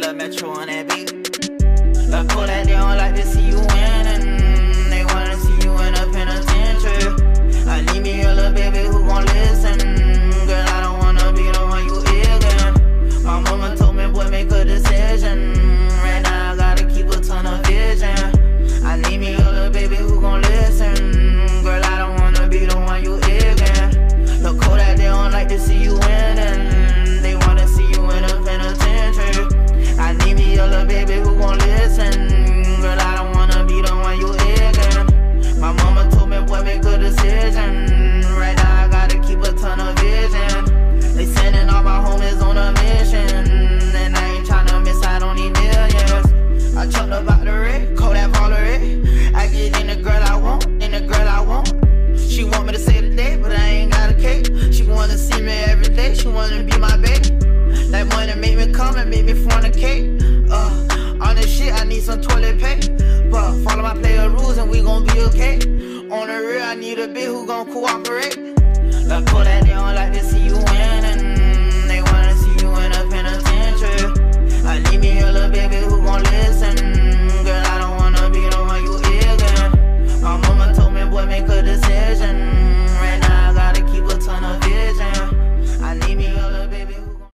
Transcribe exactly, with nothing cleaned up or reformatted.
little metro on that beat. Look cool that they don't like to see you winning. They wanna see you in a penitentiary. I need me a little baby who gon' listen. Girl, I don't wanna be the one you ignorant. My mama told me, boy, make a decision. Right now I gotta keep a ton of vision. I need me a little baby who gon' listen. Girl, I don't wanna be the one you ignorant. Look cool that they don't like to see you winning. They wanna see you in a penitentiary. I need me a little baby who gon' listen. Girl, I don't wanna be the one you ignorant. My mama told me, boy, make a decision. Right now I gotta keep a ton of vision. They sending all my homies on a mission, and I ain't tryna miss out on these millions. I jumped up out the red, call that brawler. I get in the girl I want, in the girl I want. She want me to say the day, but I ain't got a cake. She wanna see me every day, she wanna be my baby. That money make me come and make me fornicate. Uh, on this shit I need some toilet paper. But follow my player rules and we gon' be okay. On the real I need a bitch who gon' cooperate. Look cool that they don't like to see you winning. They wanna see you in a penitentiary. I need me a little baby who gon' listen.